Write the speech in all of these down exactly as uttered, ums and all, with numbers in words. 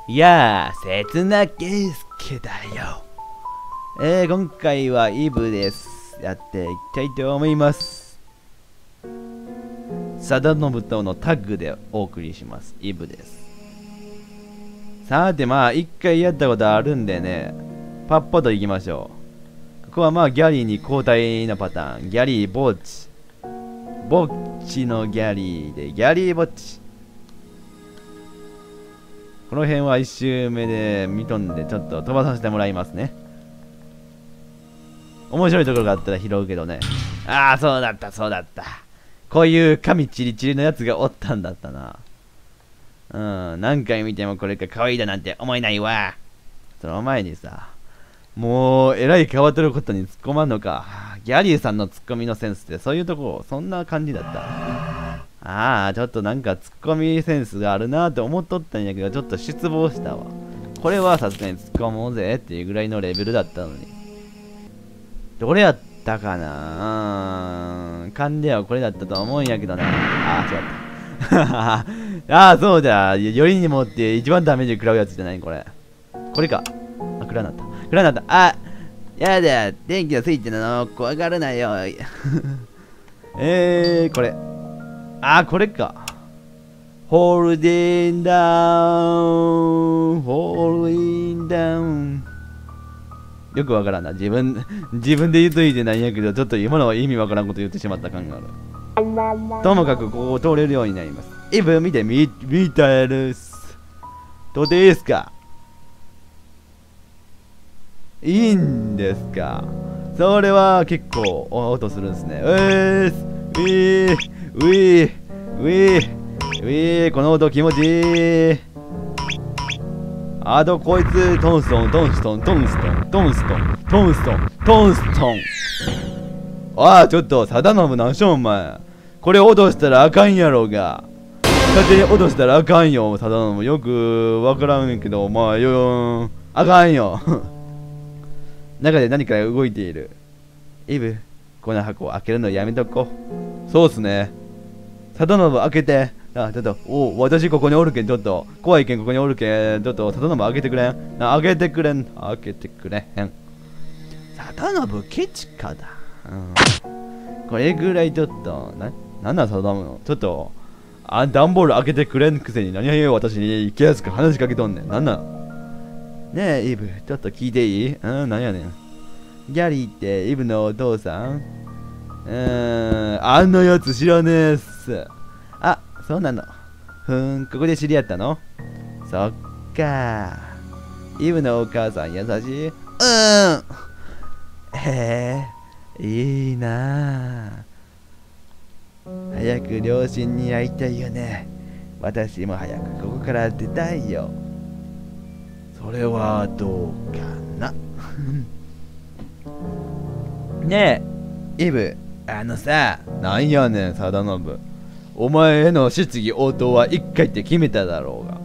いやー、刹那圭介だよ。えー、今回はイブです。やっていきたいと思います。貞信とのタッグでお送りします。イブです。さて、まあ、一回やったことあるんでね、パッパといきましょう。ここはまあ、ギャリーに交代のパターン。ギャリー、ボッチ。ボッチのギャリーで、ギャリー、ボッチ。この辺は一周目で見とんで、ちょっと飛ばさせてもらいますね。面白いところがあったら拾うけどね。ああ、そうだった、そうだった。こういう髪チリチリのやつがおったんだったな。うん、何回見てもこれが可愛いだなんて思えないわ。その前にさ、もう、えらい変わってることに突っ込まんのか。ギャリーさんのツッコミのセンスってそういうとこ、そんな感じだった。ああ、ちょっとなんかツッコミセンスがあるなーって思っとったんやけど、ちょっと失望したわ。これはさすがに突っ込もうぜっていうぐらいのレベルだったのに。どれやったかな。うーん、勘ではこれだったと思うんやけどな。ああ、違った。ああ、そうだ。よりにもって一番ダメージ食らうやつじゃないこれ。これか。あ、暗なった。暗なった。あ、やだ。電気のスイッチなの。怖がるなよ。えー、これ。あー、これか。ホールディンダウン、ホールディンダウン。よくわからんな。自分、自分で言うといてないんやけど、ちょっと今のは意味わからんこと言ってしまった感がある。ともかくここを通れるようになります。イブ見てみ、見たいです。どうでいいですか？いいんですか？それは結構音するんですね。うえーす。うぃー。ウィーウィーウィーこの音気持ちいい。あとこいつトンストントンストントンストントンストントンストントンストン。ああ、ちょっと貞信なんしょお前。これ落としたらあかんやろが。勝手に落としたらあかんよ貞信。よくわからんけど、まあよーんあかんよ。中で何か動いている。イブ、この箱開けるのやめとこ。そうっすね。貞信開けて。あ、ちょっと、お私ここにおるけん、ちょっと、怖いけんここにおるけん、ちょっと、貞信開けてくれん。あ、開けてくれん。開けてくれへん。貞信ケチかだ。うん。これぐらいちょっと、な、なんなん貞信。ちょっと、あ、段ボール開けてくれんくせに何を私に気安く話しかけとんねん。なんなん。ねえ、イブ、ちょっと聞いていい？うん、なんやねん。ギャリーってイブのお父さん？うーん、あんなやつ知らねえっす。あ、そうなの。ふーん、ここで知り合ったの？そっか。イブのお母さん優しい？うーん。へえ、いいなあ。早く両親に会いたいよね。私も早くここから出たいよ。それはどうかな。ねえ、イブ。あのさ、なんやねん、貞信。お前への質疑応答は一回って決めただろうが。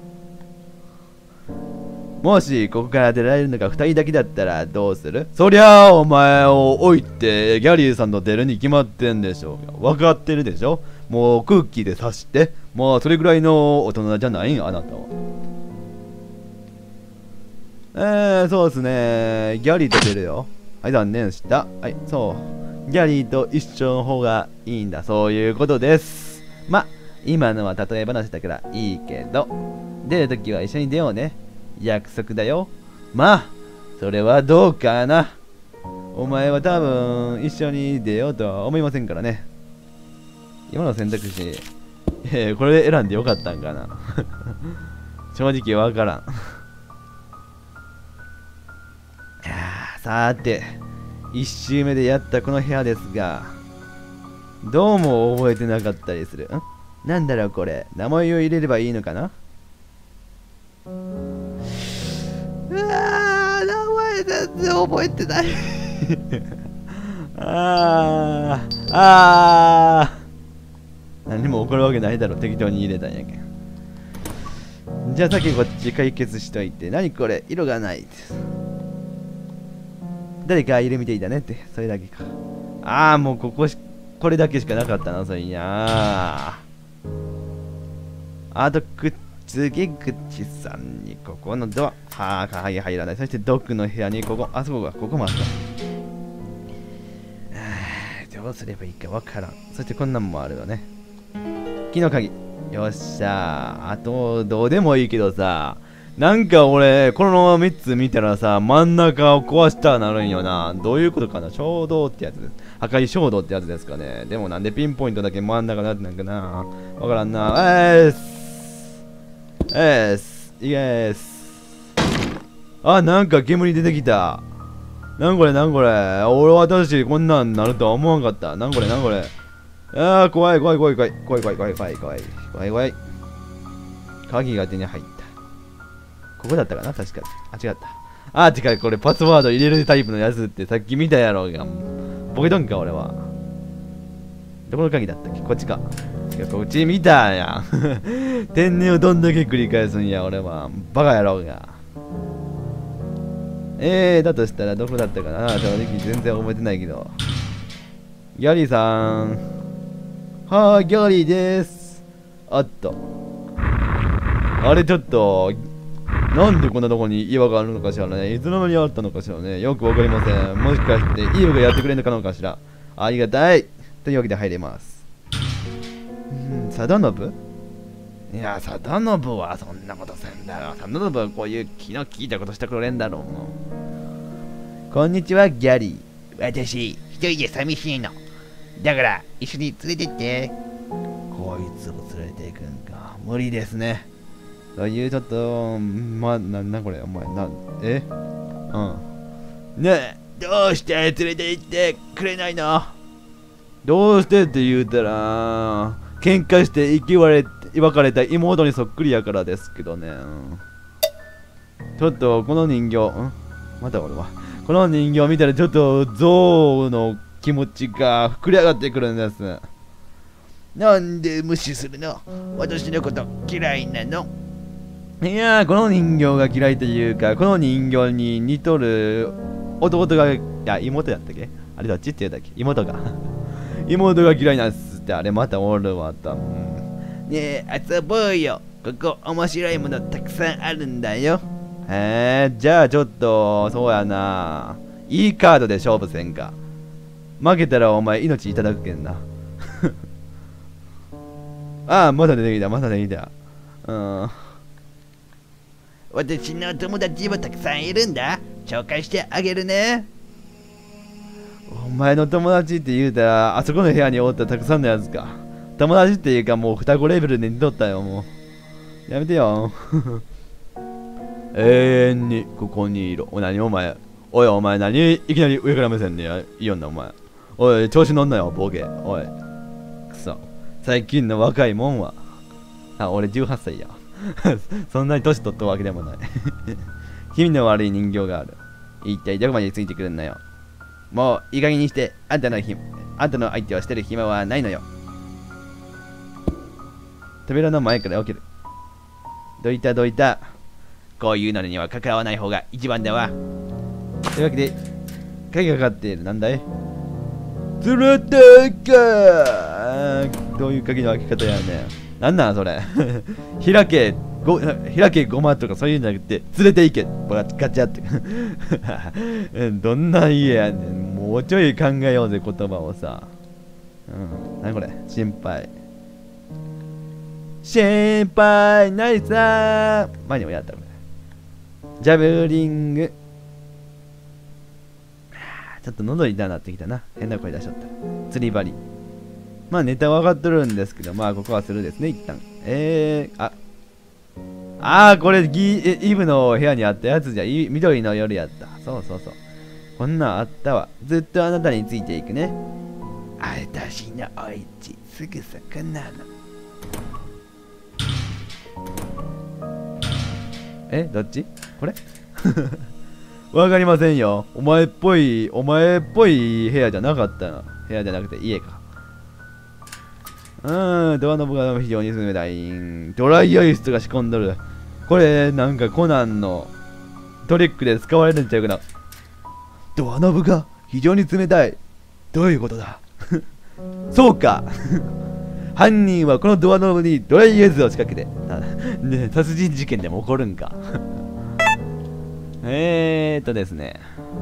もしここから出られるのが二人だけだったらどうする？そりゃあお前を置いてギャリーさんと出るに決まってんでしょうが。分かってるでしょ？もう空気で刺して。まあそれぐらいの大人じゃないんあなたは。えー、そうっすね。ギャリーと出るよ。はい、残念した。はい、そう。ギャリーと一緒の方がいいんだ。そういうことです。ま、今のは例え話だからいいけど、出るときは一緒に出ようね。約束だよ。まあ、それはどうかな。お前は多分一緒に出ようとは思いませんからね。今の選択肢、えー、これで選んでよかったんかな。正直わからん。さーて、一周目でやったこの部屋ですが、どうも覚えてなかったりする。ん？なんだろうこれ。名前を入れればいいのかな？うわー、名前全然覚えてない。あー、あー。何も起こるわけないだろ。適当に入れたんやけん。じゃあ先こっち解決しといて。何これ？色がない。誰かいるみたいだねって、それだけか。ああ、もうここし、これだけしかなかったな、それにゃあ。あと、くっ次口さんにここのドア。はあ、はい、入らない。そしてドッグの部屋にここ。あそこが、ここもあった。どうすればいいかわからん。そしてこんなんもあるよね。木の鍵。よっしゃー。あと、どうでもいいけどさ。なんか俺、このみっつ見たらさ、真ん中を壊したらなるんよな。どういうことかな。衝動ってやつです。破壊衝動ってやつですかね。でもなんでピンポイントだけ真ん中になってなんかな。わからんな。えーす。えーす。イエーす。あ、なんか煙出てきた。なんこれなんこれ。俺私こんなんなるとは思わんかった。なんこれなんこれ。あー、怖い怖い怖い怖い怖い怖い怖い怖い怖い怖い怖い。鍵が手に入った。ここだったかな確か。あ、違った。あー、違う、これパスワード入れるタイプのやつってさっき見たやろうが。ボケとんか、俺は。どこの鍵だったっけこっちか。違う、こっち見たやん。天然をどんだけ繰り返すんや、俺は。バカやろうが。えー、だとしたらどこだったかな正直全然覚えてないけど。ギャリーさん。はー、ギャリーです。あった。あれちょっと、なんでこんなとこに岩があるのかしらね。いつの間にあったのかしらね。よくわかりません。もしかして、イブがやってくれるのかしら。ありがたい。というわけで入れます。うん、貞信いや、貞信はそんなことせんだろ。貞信はこういう気の利いたことしてくれんだろう。もうこんにちは、ギャリー。 私、一人で寂しいの。だから、一緒に連れてって。 こいつを連れて行くんか。無理ですね。そういうちょっと、ま、な、なこれ、お前、な、えうん。 ねえ、どうして連れて行ってくれないの？ どうしてって言うたら、喧嘩して生き別れ、別れた妹にそっくりやからですけどね。うん、ちょっと、この人形、んまた俺は。この人形見たらちょっと、象の気持ちが膨れ上がってくるんです。 なんで無視するの？私のこと嫌いなの？ いやー、この人形が嫌いというか、この人形に似とる弟が、いや、妹やったっけあれどっちって言うんだっけ妹が。妹が嫌いなんすって、あれまたおるわと。うん、 ねえ、遊ぼうよ。ここ面白いものたくさんあるんだよ。 へえ、じゃあちょっと、そうやな。いいカードで勝負せんか。負けたらお前命いただくけんな。ああ、まだ出てきた、まだ出てきた。うん。 私の友達もたくさんいるんだ。紹介してあげるね。 お前の友達って言うたら、あそこの部屋におったたくさんのやつか。友達っていうかもう双子レベルで似とったよ、もう。やめてよ。永遠にここにいろ。お、何お前。おいお前何いきなり上から目線でいいよんなお前。おい、調子乗んなよ、ボケ。おい。くそ。最近の若いもんは。あ、俺じゅうはっさいや。そんなに年取ったわけでもない。気味の悪い人形がある。一体どこまでついてくるんだよ。もういい加減にして、あんたのひあんたの相手をしてる暇はないのよ。扉の前から起きる。どいたどいた。 こういうのには関わらない方が一番だわ。 というわけで、鍵がかかっている。なんだい連れてかどういう鍵の開け方やねん。なんなんそれ。開け、ご、開けごまとかそういうんじゃなくて、連れて行け。ガチャって。どんな家やねん。もうちょい考えようぜ、言葉をさ。うん。なにこれ心配。心配ないさー。前にもやったこれ。ジャブリング。ちょっと喉痛なってきたな。変な声出しちゃった。釣り針。まあネタは分かっとるんですけど、まあここはするですね、一旦。えー、あ。あー、これギイブの部屋にあったやつじゃ、緑の夜やった。そうそうそう。こんなんあったわ。ずっとあなたについていくね。 あたしのおいち、すぐそこなの。 え、どっちこれわかりませんよ。お前っぽい、お前っぽい部屋じゃなかったな。部屋じゃなくて家か。うーん、ドアノブが非常に冷たい。ドライアイスとか仕込んどる。これ、なんかコナンのトリックで使われるんちゃうかな。ドアノブが非常に冷たい。どういうことだそうか犯人はこのドアノブにドライエーズを仕掛けて、ね、殺人事件でも起こるんか。えーっとですね。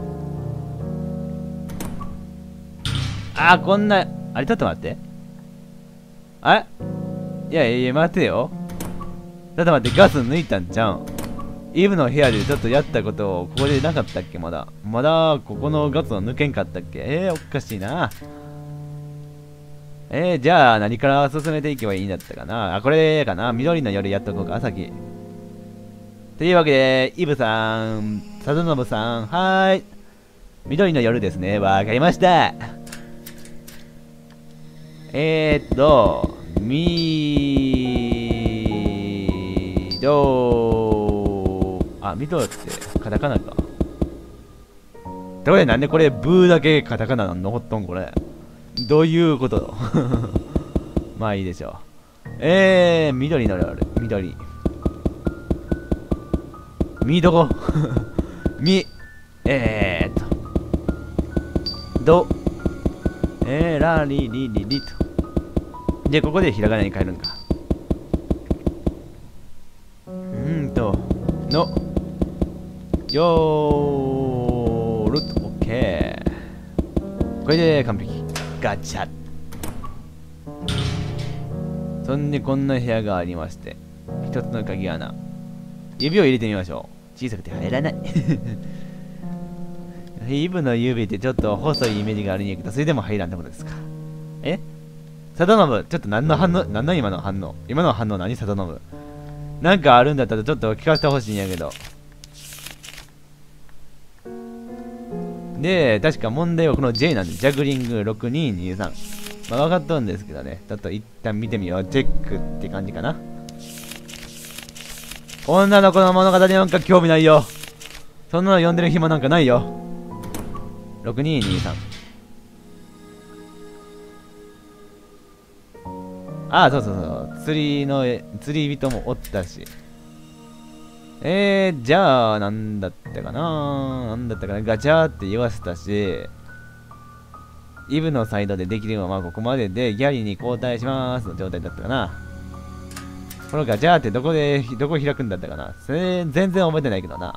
あー、こんな、あれ、ちょっと待って。あれいやいや、待てよ。ちょっと待って、ガス抜いたんちゃうん。イブの部屋でちょっとやったことをここでなかったっけ。まだまだここのガスを抜けんかったっけ。えー、おかしいな。えー、じゃあ何から進めていけばいいんだったかな。あ、これかな。緑の夜やっとこうか、先。というわけで、イブさん、佐渡信さん、はーい。緑の夜ですね。わかりました。えーっと、みどあ、みどってカタカナか。ところでなんでこれブーだけカタカナなの残っとんこれ。どういうことまあいいでしょう。えー、緑の夜、緑。みどこみ、えーっと、ど、えー、ラリリリリと。で、ここでひらがなに変えるんか。うーんと、の、よーると、オッケー。これで完璧。ガチャ。そんで、こんな部屋がありまして、一つの鍵穴。指を入れてみましょう。小さくて入らない。イブの指ってちょっと細いイメージがあるんやけど、それでも入らんってことですか。え佐渡信、ちょっと何の反応、何の今の反応今の反応何佐渡信。なんかあるんだったらちょっと聞かせてほしいんやけど。で、確か問題はこの J なんで、ジャグリングろくにーにーさん。まあ分かっとるんですけどね。ちょっと一旦見てみよう。チェックって感じかな。女の子の物語なんか興味ないよ。そんなの読んでる暇なんかないよ。ろくにーにーさん。ああ、そうそうそう。釣りの、釣り人もおったし。えー、じゃあ、なんだったかななんだったかなガチャーって言わせたし、イブのサイドでできるのはまあここまでで、ギャリーに交代しますの状態だったかな。このガチャーってどこで、どこ開くんだったかなそれ、全然覚えてないけどな。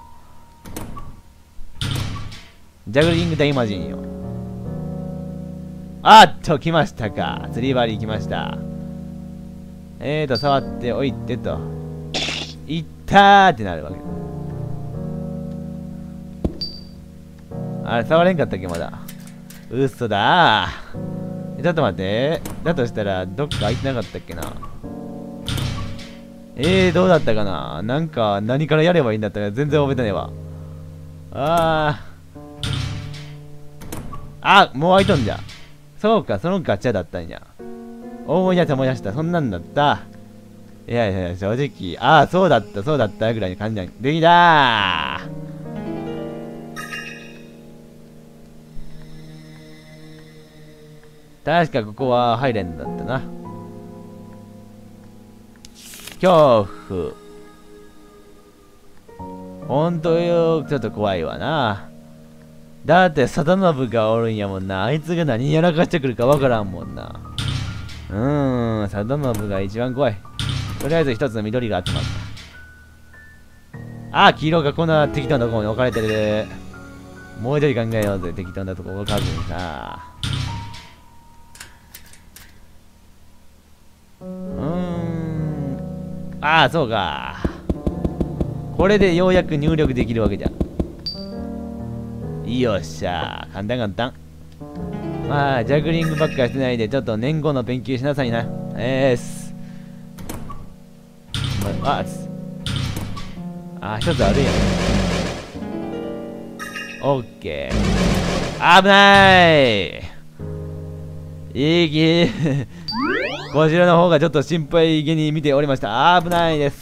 ジャグリング大魔人よ。あっと、来ましたか。釣り針来ました。えーと、触っておいてと。いったーってなるわけ。あれ、触れんかったっけ、まだ。嘘だー。ちょっと待って。だとしたら、どっか開いてなかったっけな。えー、どうだったかな。なんか、何からやればいいんだったか全然覚えてねえわ。あー。あ、もう開いとんじゃ。そうか、そのガチャだったんや。思い出した思い出した。そんなんだった。いやいや、正直、ああ、そうだった、そうだったぐらいの感じだ。できたー。確かここはハイレンドだったな。恐怖。ほんとよ、ちょっと怖いわな。だって、佐渡信がおるんやもんな。あいつが何やらかしてくるかわからんもんな。うーん、佐渡信が一番怖い。とりあえず一つの緑が集まった。ああ、黄色がこんな適当なところに置かれてる。もう一人考えようぜ、適当なとこ置かずにさ。うーん。ああ、そうか。これでようやく入力できるわけじゃ。よっしゃー。簡単簡単。まあ、ジャグリングばっかしてないで、ちょっと年号の勉強しなさいな。えーす。あ、あ、一つあるやん。オッケー。危ないいいきこちらの方がちょっと心配げに見ておりました。危ないです。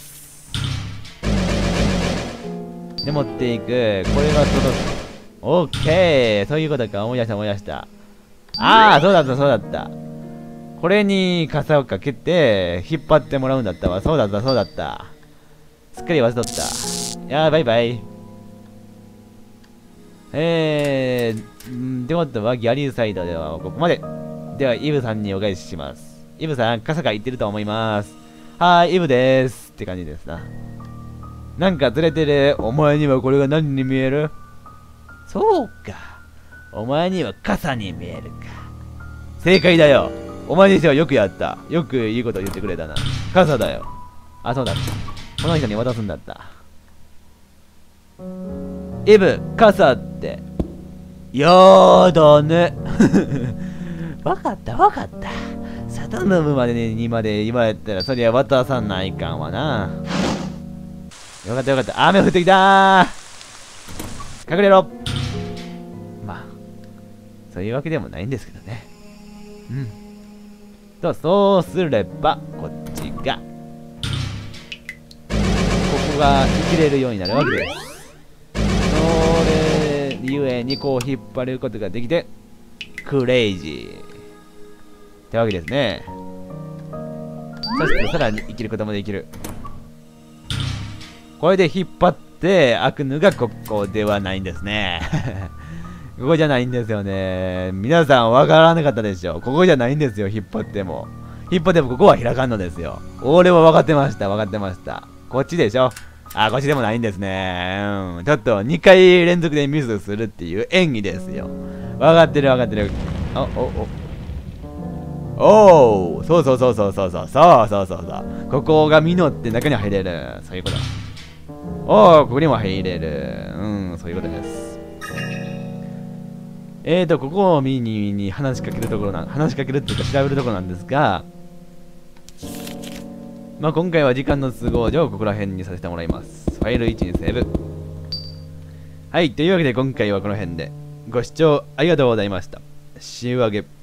で、持っていく。これは届く。オッケー。そういうことか。思い出した思い出した。ああ、そうだったそうだった。これに傘をかけて引っ張ってもらうんだったわ。そうだったそうだった。すっかり忘れとった。いやー、バイバイ。えー、んってことはギャリーサイドではここまで。では、イブさんにお返しします。 イブさん、傘が言ってると思います。はーい、イブでーす。って感じですな。なんかずれてる。お前にはこれが何に見える？そうか。お前には傘に見えるか。正解だよ。お前にしてはよくやった。よくいいこと言ってくれたな。傘だよ。あ、そうだった。この人に渡すんだった。イブ、傘って。やーだね。わかったわかった。サタノムまでにまで言われたらそりゃ渡さないかんわな。よかったよかった。雨降ってきたー。隠れろ。まあ、そういうわけでもないんですけどね。うん。と、そうすれば、こっちが、ここが生きれるようになるわけです。それゆえにこう引っ張ることができて、クレイジーってわけですね。そしてさらに生きることもできる。これで引っ張って開くのがここではないんですね。ここじゃないんですよね。皆さんわからなかったでしょ。ここじゃないんですよ。引っ張っても。引っ張ってもここは開かんのですよ。俺は分かってました。分かってました。こっちでしょ。あ、こっちでもないんですね。うん。ちょっとにかい連続でミスするっていう演技ですよ。分かってる分かってる。あ、お、お。おー、そうそうそうそうそうそうそうそうそうそう。ここが実って中に入れる。そういうこと。おー、ここにも入れる。うん、そういうことです。えーと、ここをミニに話しかけるところな、話しかけるっていうか調べるところなんですが、まあ今回は時間の都合上、ここら辺にさせてもらいます。ファイルいちにセーブ。はい、というわけで今回はこの辺で、ご視聴ありがとうございました。See you again.